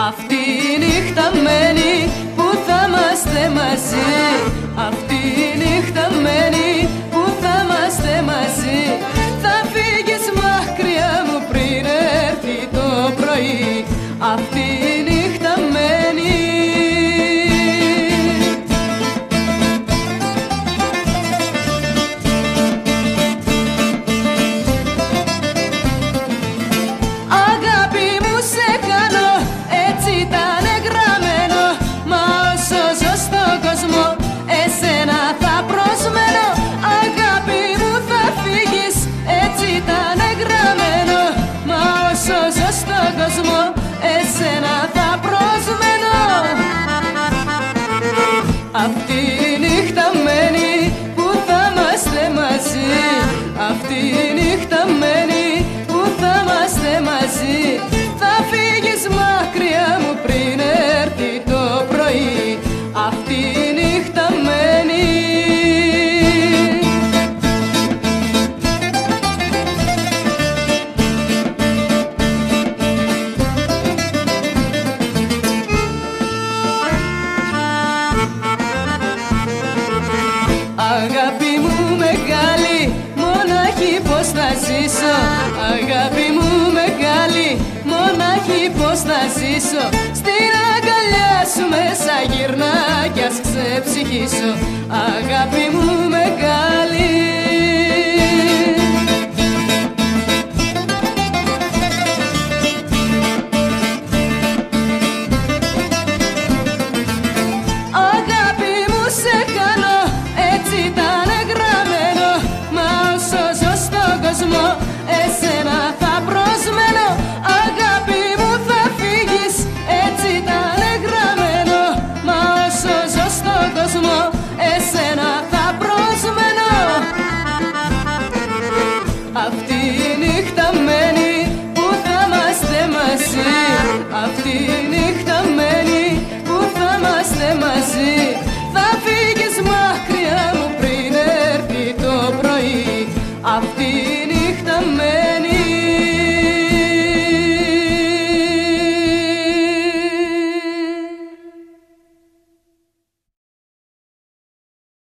Αυτή η νύχτα μένει που θα είμαστε μαζί. Αυτή η νύχτα μένει που θα είμαστε μαζί. Θα φύγεις μακριά μου πριν έρθει το πρωί. Αυτή η νύχτα μένει. Αγάπη μου σε κάνω, έτσι ήταν γραμμένο. Μα όσο ζω στον κόσμο, εσένα θα προσμένω. Αγάπη μου θα φύγεις, έτσι ήταν γραμμένο. Μα όσο ζω στον κόσμο, εσένα θα προσμένω. Αυτή η νύχτα μένει που θα είμαστε μαζί. Αυτή η νύχτα μένει που θα είμαστε μαζί. Θα φύγεις μακριά μου πριν έρθει το πρωί. Αυτή η νύχτα μένει. Αγάπη μου μεγάλη, μονάχη πως θα ζήσω. Αγάπη μου μεγάλη, μονάχη πως θα ζήσω. Στην αγκαλιά σου μέσα γυρνά κι ας ξεψυχήσω. Αγάπη